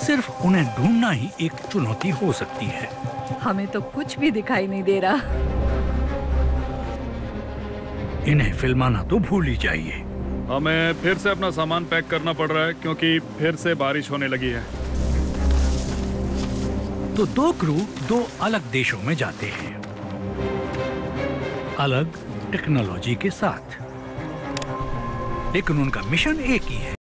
सिर्फ उन्हें ढूंढना ही एक चुनौती हो सकती है। हमें तो कुछ भी दिखाई नहीं दे रहा। इन्हें फिल्माना तो भूल ही जाइए। हमें फिर से अपना सामान पैक करना पड़ रहा है क्योंकि फिर से बारिश होने लगी है। तो दो क्रू दो अलग देशों में जाते हैं, अलग टेक्नोलॉजी के साथ, लेकिन उनका मिशन एक ही है।